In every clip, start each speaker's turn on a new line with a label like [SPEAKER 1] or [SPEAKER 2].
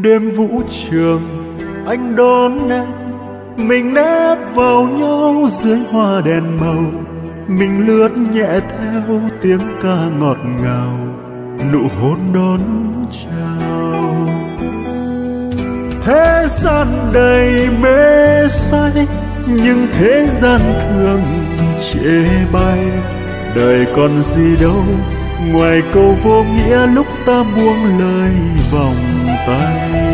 [SPEAKER 1] Đêm vũ trường anh đón em, mình nép vào nhau dưới hoa đèn màu, mình lướt nhẹ theo tiếng ca ngọt ngào, nụ hôn đón chào. Thế gian đầy mê say, nhưng thế gian thường chê bai. Đời còn gì đâu ngoài câu vô nghĩa lúc ta buông lời vòng tay.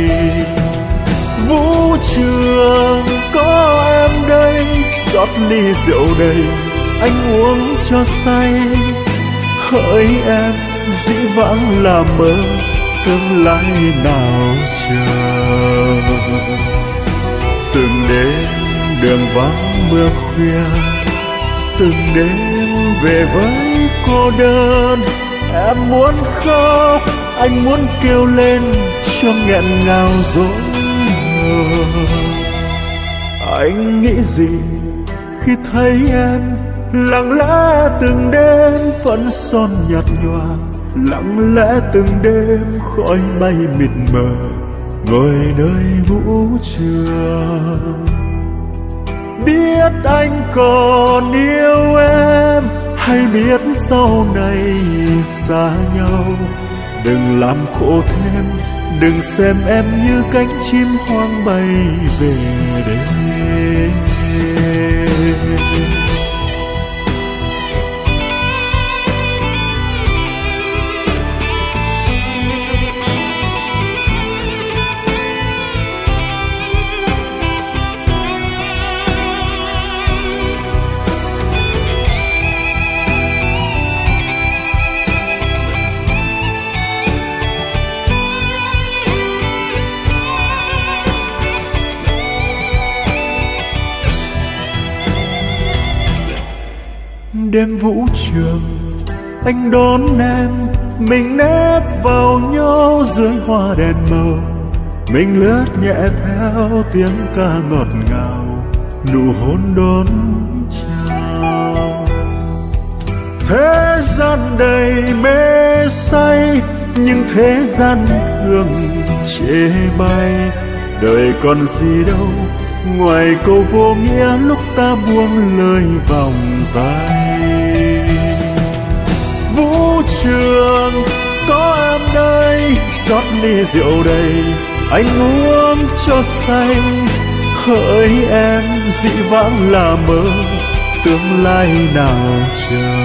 [SPEAKER 1] Vũ trường có em đây, rót ly rượu đầy anh uống cho say. Hỡi em dĩ vãng là mơ, tương lai nào chờ. Từng đêm đường vắng mưa khuya, từng đêm về với cô đơn. Em muốn khóc, anh muốn kêu lên cho nghẹn ngào dối. Anh nghĩ gì khi thấy em lặng lẽ từng đêm phấn son nhạt nhòa, lặng lẽ từng đêm khói bay mịt mờ ngồi nơi vũ trường. Biết anh còn yêu em hay biết sau này xa nhau, đừng làm khổ thêm, đừng xem em như cánh chim hoang bay về đêm. Đêm vũ trường anh đón em, mình nép vào nhau dưới hoa đèn màu, mình lướt nhẹ theo tiếng ca ngọt ngào, nụ hôn đón chào. Thế gian đầy mê say, nhưng thế gian thường chê bai. Đời còn gì đâu ngoài câu vô nghĩa lúc ta buông lời vòng tay. Vũ trường có em đây, rót ly rượu đầy anh uống cho say. Hỡi em dĩ vãng là mơ, tương lai nào chờ.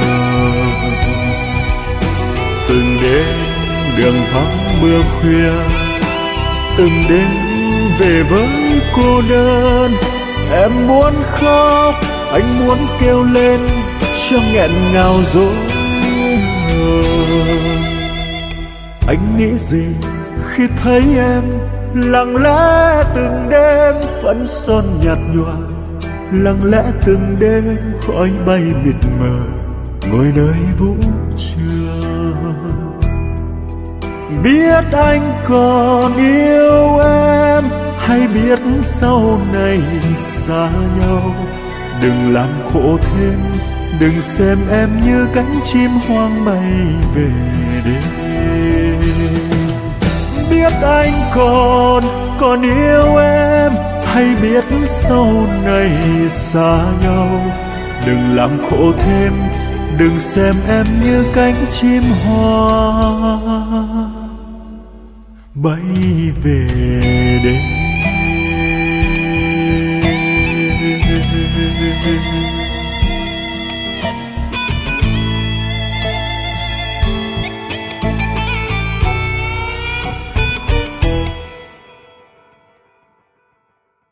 [SPEAKER 1] Từng đêm đường vắng mưa khuya, từng đêm về với cô đơn. Em muốn khóc, anh muốn kêu lên cho nghẹn ngào dối. Anh nghĩ gì khi thấy em lặng lẽ từng đêm phấn son nhạt nhòa, lặng lẽ từng đêm khói bay mịt mờ ngồi nơi vũ trường. Biết anh còn yêu em hay biết sau này xa nhau, đừng làm khổ thêm, đừng xem em như cánh chim hoang bay về đêm. Biết anh còn yêu em hay biết sau này xa nhau, đừng làm khổ thêm, đừng xem em như cánh chim hoa bay về đêm.